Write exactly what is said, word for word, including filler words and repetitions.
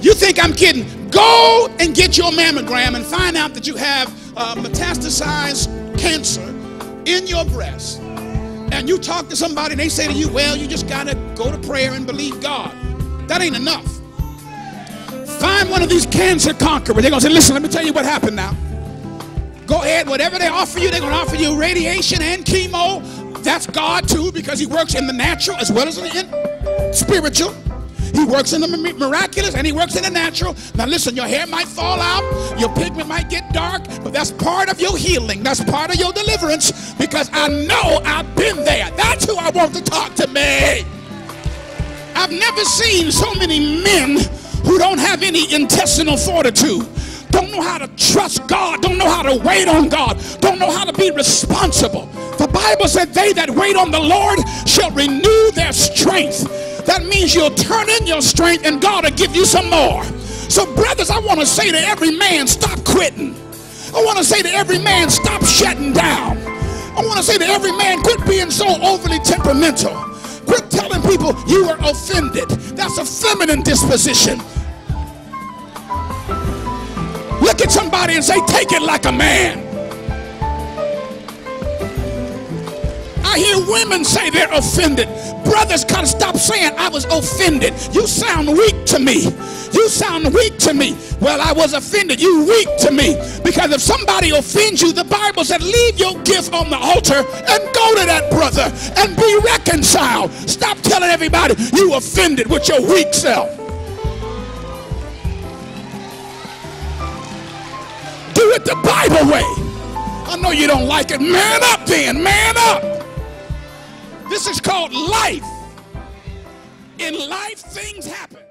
You think I'm kidding? Go and get your mammogram and find out that you have uh, metastasized cancer in your breast. And you talk to somebody and they say to you, well, you just got to go to prayer and believe God. That ain't enough. Find one of these cancer conquerors. They're going to say, listen, let me tell you what happened now. Go ahead, whatever they offer you, they're going to offer you radiation and chemo. That's God too, because he works in the natural as well as in the spiritual. He works in the miraculous and he works in the natural. Now listen, your hair might fall out, your pigment might get dark, but that's part of your healing. That's part of your deliverance, because I know I've been there. That's who I want to talk to me. I've never seen so many men who don't have any intestinal fortitude, don't know how to trust God, don't know how to wait on God, don't know how to be responsible. The Bible said they that wait on the Lord shall renew their strength. That means you'll turn in your strength and God will give you some more. So brothers, I want to say to every man, stop quitting. I want to say to every man, stop shutting down. I want to say to every man, quit being so overly temperamental. Quit telling people you were offended. That's a feminine disposition. Look at somebody and say, take it like a man. I hear women say they're offended. Brothers, gotta stop saying I was offended. You sound weak to me. You sound weak to me. Well, I was offended. You weak to me. Because if somebody offends you, the Bible said leave your gift on the altar and go to that brother and be reconciled. Stop telling everybody you offended with your weak self. Do it the Bible way. I know you don't like it. Man up then. Man up. This is called life. In life, things happen.